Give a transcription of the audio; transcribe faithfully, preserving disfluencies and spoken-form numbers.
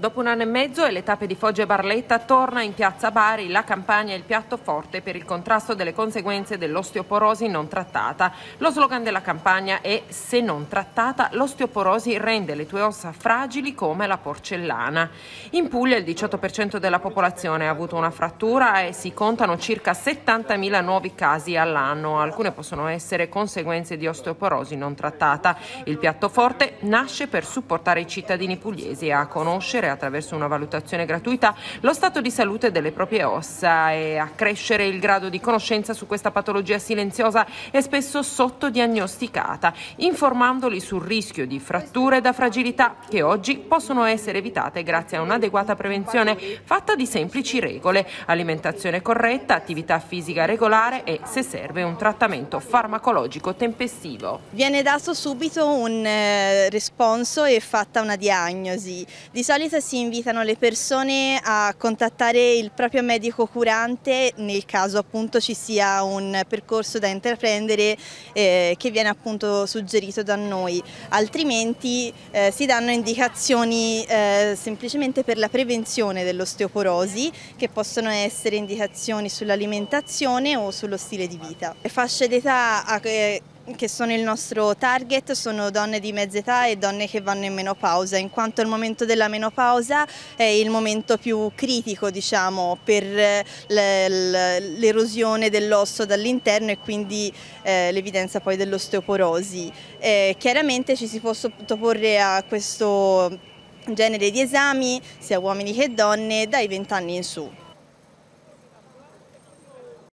Dopo un anno e mezzo e le tappe di Foggia e Barletta torna in piazza Bari la campagna Il piatto forte per il contrasto delle conseguenze dell'osteoporosi non trattata. Lo slogan della campagna è: se non trattata, l'osteoporosi rende le tue ossa fragili come la porcellana. In Puglia il diciotto per cento della popolazione ha avuto una frattura e si contano circa settantamila nuovi casi all'anno. Alcune possono essere conseguenze di osteoporosi non trattata. Il piatto forte nasce per supportare i cittadini pugliesi a conoscere attraverso una valutazione gratuita lo stato di salute delle proprie ossa e accrescere il grado di conoscenza su questa patologia silenziosa e spesso sottodiagnosticata, informandoli sul rischio di fratture da fragilità che oggi possono essere evitate grazie a un'adeguata prevenzione fatta di semplici regole: alimentazione corretta, attività fisica regolare e, se serve, un trattamento farmacologico tempestivo. Viene dato subito un eh, responso e fatta una diagnosi. Di solito si invitano le persone a contattare il proprio medico curante nel caso appunto ci sia un percorso da intraprendere eh, che viene appunto suggerito da noi, altrimenti eh, si danno indicazioni eh, semplicemente per la prevenzione dell'osteoporosi, che possono essere indicazioni sull'alimentazione o sullo stile di vita. Le fasce d'età eh, che sono il nostro target sono donne di mezza età e donne che vanno in menopausa, in quanto il momento della menopausa è il momento più critico, diciamo, per l'erosione dell'osso dall'interno e quindi eh, l'evidenza poi dell'osteoporosi. Eh, chiaramente ci si può sottoporre a questo genere di esami sia uomini che donne dai venti anni in su.